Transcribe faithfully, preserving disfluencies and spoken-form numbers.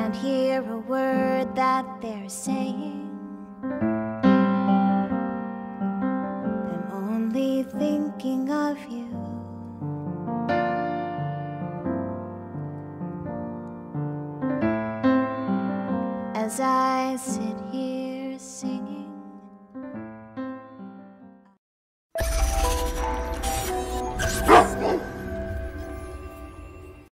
can't hear a word that they're saying. I'm only thinking of you. As I sit here